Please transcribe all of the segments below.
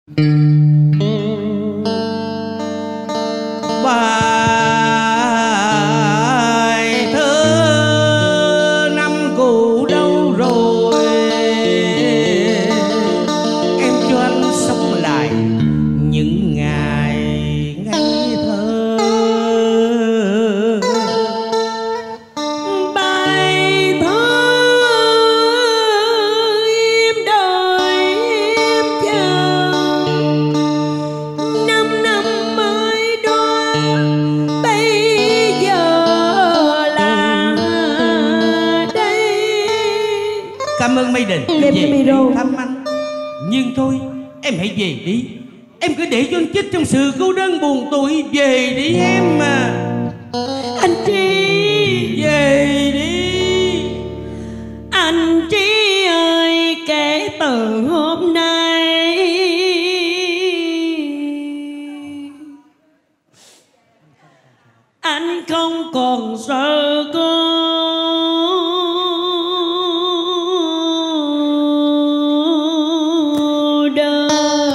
Bài thơ năm cũ đâu rồi, em cho anh sống lại những ngày ngây thơ. Bài thơ em đợi em chờ, 5 năm mới đoán bây giờ là đây. Cảm ơn Mây Đình Đem cái micro thăm anh. Nhưng thôi em hãy về đi, em cứ để cho anh chết trong sự cô đơn buồn tủi. Về đi em mà. Anh Trí, về đi anh Trí ơi, kể từ hôm nay anh không còn sợ cô đơn.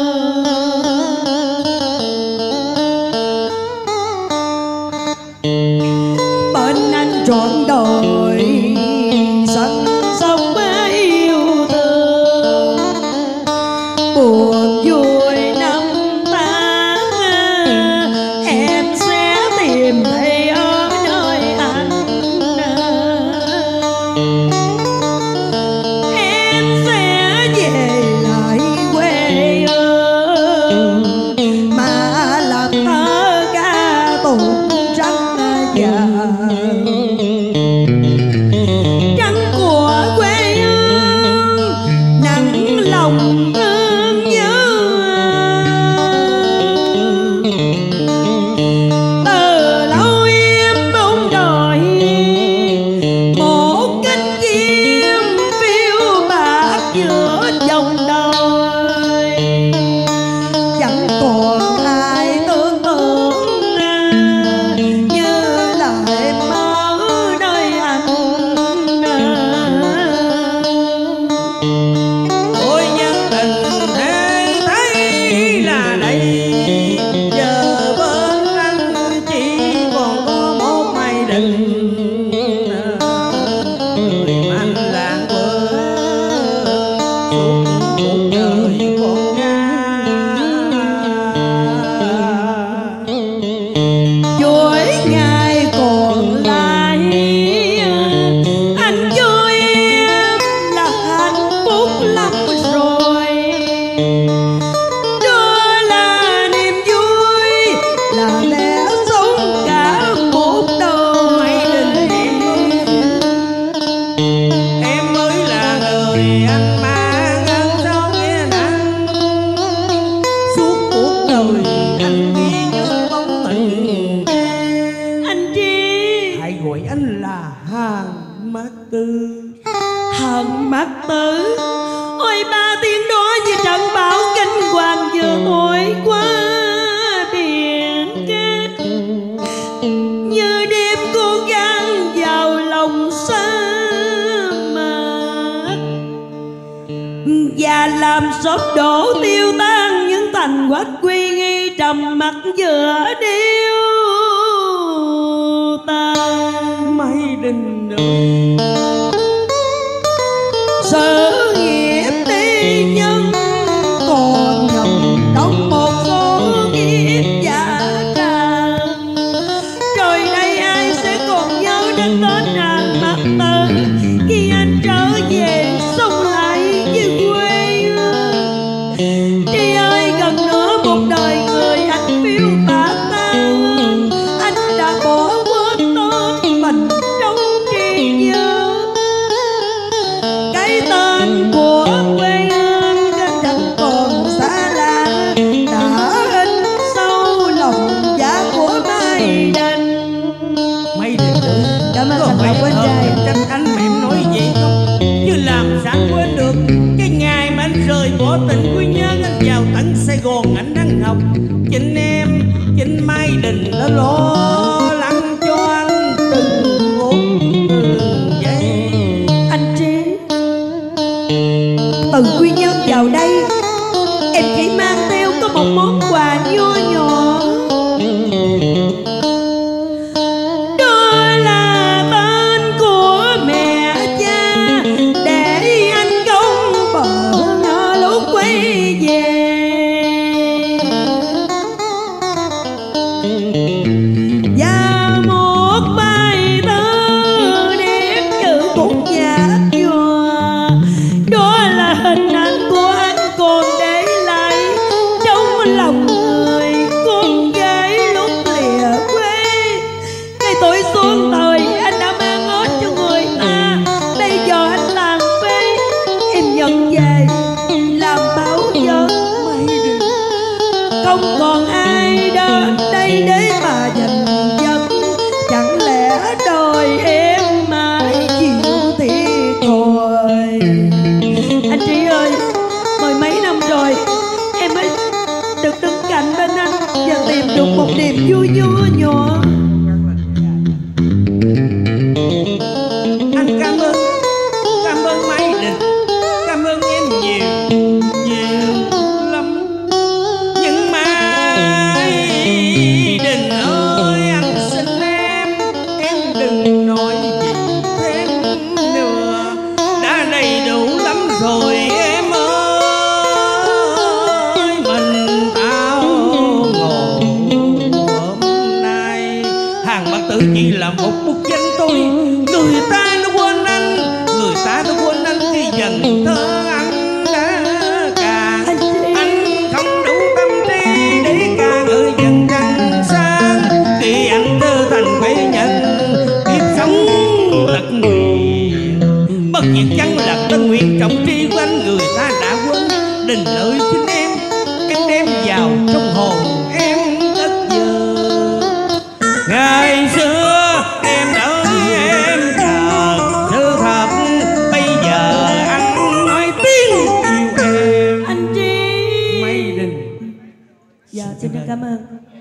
Bên anh trọn đời săn sông yêu thương, buồn vui năm tháng em sẽ tìm thấy ở nơi anh. Em sẽ về lại quê hương mà làm thơ ca tụng trắng vàng, trắng của quê hương nặng lòng thương nhớ. Từ lâu em mong đợi một cánh chim phiêu bạt giữa dòng đời, chẳng còn ai tưởng tượng như là em ở nơi anh. ôi nhân tình thế thấy là đây, giờ bên anh chỉ còn có một Mây Đình. Người anh lãng quên suốt cuộc đời con gái. Chuỗi ngày còn lại anh cho em là hạnh phúc lắm rồi, đó là niềm vui, là lẽ sống cả một đời. Mây Đình em mới là người anh mang ơn sao nghe nặng. Suốt cuộc đời anh ghi nhớ bóng hình em. Anh Trí, Hãy gọi anh là Hàn Mát Tư. Hận mắt tử, ôi 3 tiếng đó như trận bão kinh hoàng vừa thổi qua biển cát, như đêm cô gắng vào lòng sa mạc và làm sụp đổ tiêu tan những thành quách quy nghi trầm mặc giữa điêu tan. Mây Đình ơi, Sự nghiệp đi nhân còn nhầm trong một số kiếp giả tràn, rồi đây ai sẽ còn nhớ đến tên Hàn Mát Tử khi anh trở về sống lại với quê hương. Tri ơi, gần nữa một đời người anh phiêu bạt ta hương, anh đã bỏ quên tên mình trong trí nhớ. Cái tên của quê hương chẳng còn xa lạ, đã in sâu lòng giá của Mây Đình. Mây Đình ơi, Cảm ơn có thành phải công của anh hơn trai. em trách anh mà em nói vậy không? Chứ làm sao anh quên được cái ngày mà anh rời bỏ tình Quy Nhơn, anh vào tận Sài Gòn anh đang học. Chính em, chính Mây Đình đã lo lắng cho anh từng phút từng giây. Anh Trí, từ Quy Nhơn vào đây em chỉ mang theo một món quà nho nhỏ. Đó là tên của mẹ cha, để anh công bờ lúc quay về. Và một bài thơ nét chữ cũng nhạt nhòa, đó là hình ảnh của anh còn để lại trong lòng người con gái lúc lìa quê. Ngày tuổi xuân thời anh đã mang hết cho người ta, bây giờ anh tàn phế, em nhận về làm báo dân mây rừng. Không còn ai đến đây để mà giành giật, chẳng lẽ đời em mãi chịu thiệt thòi. Anh Trí ơi, mười mấy năm rồi em mới được đứng cạnh bên anh và tìm được một niềm vui nho nhỏ. Anh cảm ơn Mai Đình, cảm ơn em nhiều nhiều lắm. Nhưng Mai Đình ơi, anh xin em đừng nói gì thêm nữa, đã đầy đủ lắm rồi em ơi. Mình tao ngồi hôm nay, hàng Bạc Tử chỉ là một bút danh tôi. Người ta nó quên anh, người ta nó quên anh khi dần thơ anh đã càng. Anh không đủ tâm trí để ca ngợi dần trăng sáng, khi anh trở thành quê nhân kiếp sống thật nguyện. Bất diệt chẳng là tân nguyện trọng tri của anh, người ta đã quên đình lợi chính em đem vào trong hồn em cất giờ. Ngày xưa em đợi em chờ sự thật, bây giờ anh nói tiếng yêu em. Anh Trí. Mây Đình. Dạ xin cảm ơn.